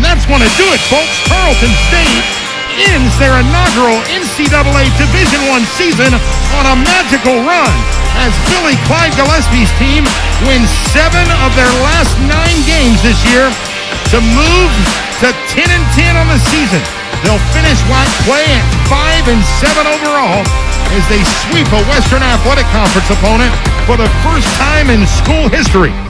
that's going to do it, folks. Tarleton State ends their inaugural NCAA Division I season on a magical run as Billy Clyde Gillespie's team wins 7 of their last 9 games this year to move to 10-10 on the season. They'll finish WAC play at 5-7 overall as they sweep a Western Athletic Conference opponent for the first time in school history.